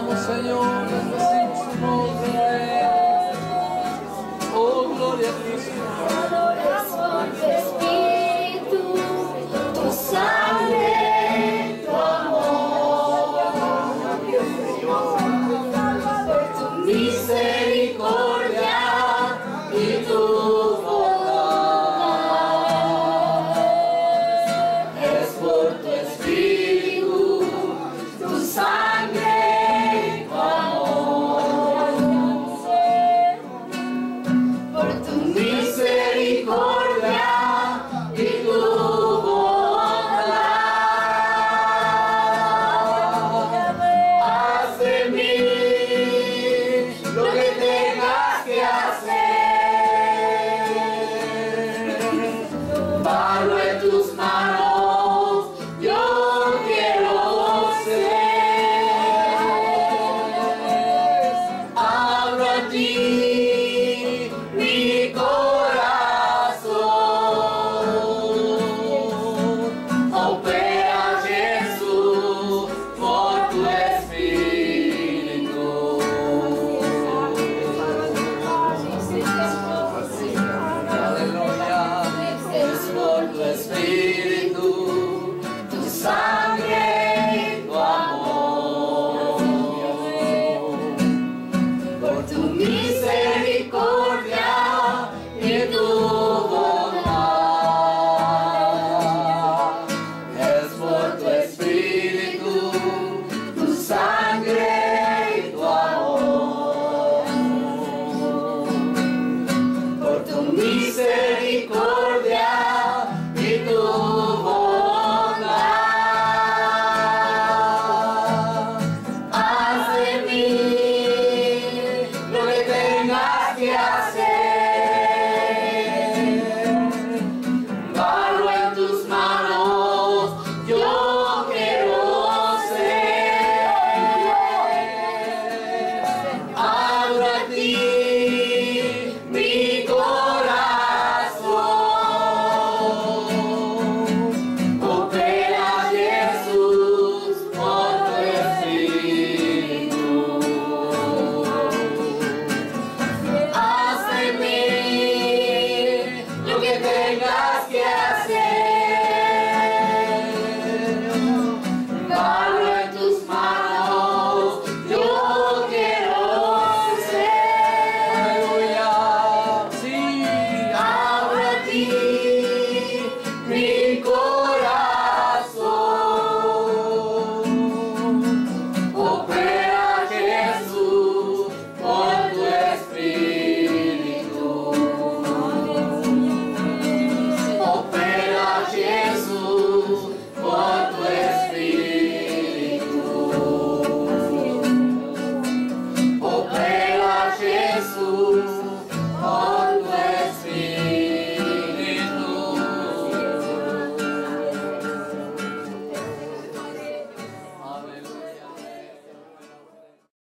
adoramos, Señor, bendecimos tu nombre, Rey. Oh, gloria a ti, Señor. Adoramos tu espíritu, tu sangre, tu amor, por tu misericordia y tu bondad. Es por tu espíritu, tu sangre y tu amor, por tu misericordia y tu bondad. Haz de mí lo que tengas que hacer. Paro en tus manos, yo quiero ser. Abro a ti mi corazón. Opera, Jesús, por tu espíritu. Aleluya. Es por tu espíritu, tu sangre y tu amor, por tu misericordia y tu bondad. Es por tu espíritu, tu sangre y tu amor, por tu misericordia y tu bondad. Haz de mí lo que tengas que hacer.